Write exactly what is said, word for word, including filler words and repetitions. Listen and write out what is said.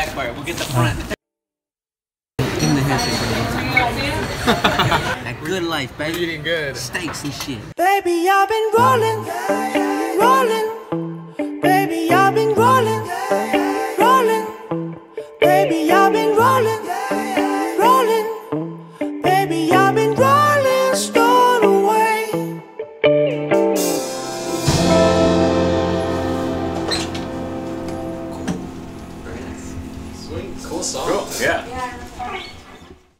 back part. We'll get the front. Give me the handshake for the time. That good life, baby. Eating good. Steaks and shit. Baby, I've been rolling, rolling.